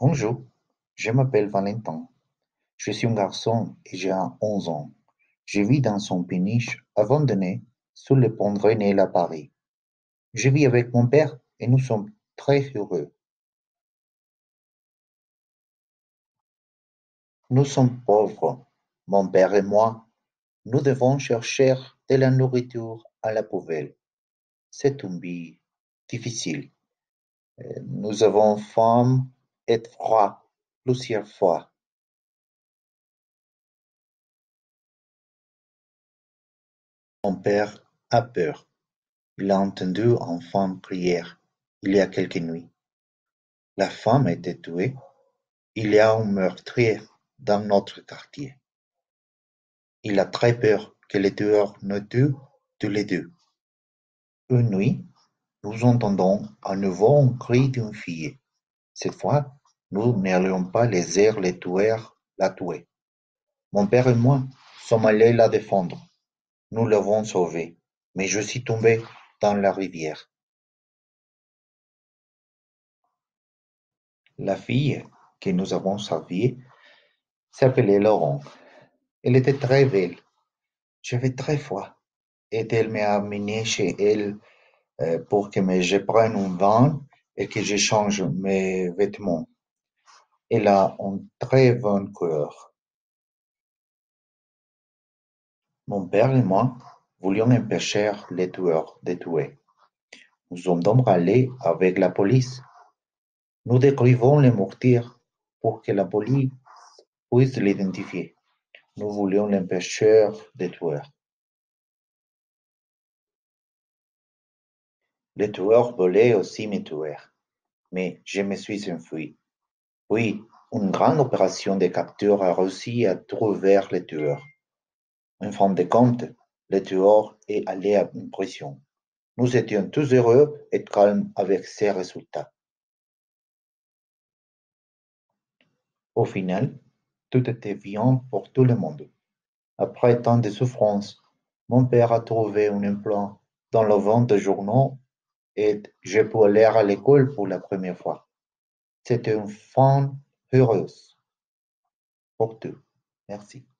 Bonjour, je m'appelle Valentin. Je suis un garçon et j'ai 11 ans. Je vis dans un péniche abandonné sur le pont Grenelle à Paris. Je vis avec mon père et nous sommes très heureux. Nous sommes pauvres, mon père et moi. Nous devons chercher de la nourriture à la poubelle. C'est une vie difficile. Nous avons faim et froid plusieurs fois. Mon père a peur. Il a entendu une femme crier il y a quelques nuits. La femme a été tuée. Il y a un meurtrier dans notre quartier. Il a très peur que le tueur nous tue tous les deux. Une nuit, nous entendons à nouveau un cri d'une fille. Cette fois, nous n'allions pas laisser le tueur la tuer. Mon père et moi sommes allés la défendre. Nous l'avons sauvée, mais je suis tombé dans la rivière. La fille que nous avons sauvée s'appelait Laurent. Elle était très belle. J'avais très froid et elle m'a amené chez elle pour que je prenne un bain et que je change mes vêtements. Elle a un très bon cœur. Mon père et moi voulions empêcher les tueurs de tuer. Nous sommes donc allés avec la police. Nous décrivons les meurtriers pour que la police puisse l'identifier. Nous voulions l'empêcher de tuer. Les tueurs voulaient aussi me tuer, mais je me suis enfui. Puis, une grande opération de capture a réussi à trouver le tueur. En fin de compte, le tueur est allé en prison. Nous étions tous heureux et calmes avec ces résultats. Au final, tout était bien pour tout le monde. Après tant de souffrances, mon père a trouvé un emploi dans la vente de journaux et j'ai pu aller à l'école pour la première fois. C'était une fin heureuse pour tout. Merci.